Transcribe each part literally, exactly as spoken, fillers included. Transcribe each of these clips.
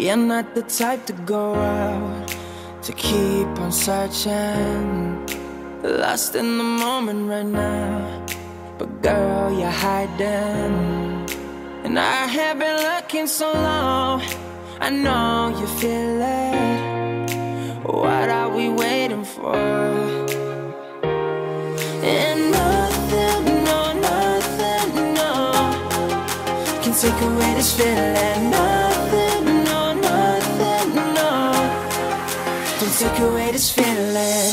You're not the type to go out, to keep on searching, lost in the moment right now. But girl, you're hiding, and I have been looking so long. I know you feel it. What are we waiting for? And nothing, no, nothing, no, can take away this feeling. Nothing, no, nothing, no, can take away this feeling.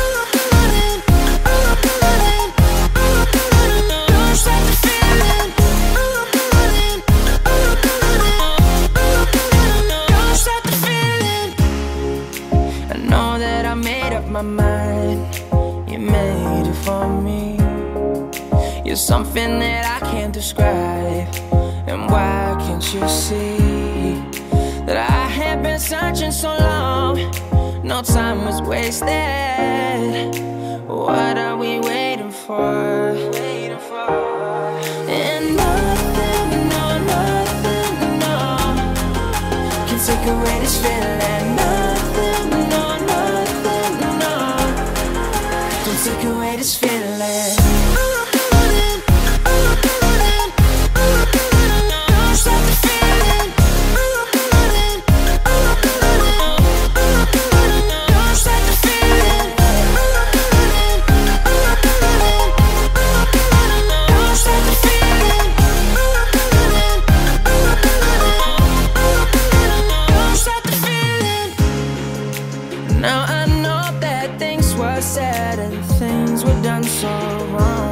My mind, you made it for me. You're something that I can't describe. And why can't you see that I have been searching so long? No time was wasted. What are we waiting for? Waiting for. And nothing, no, nothing, no, can take away this feeling. Nothing, no, nothing, no, can take away this feeling. Now I know that things were said and things were done so wrong.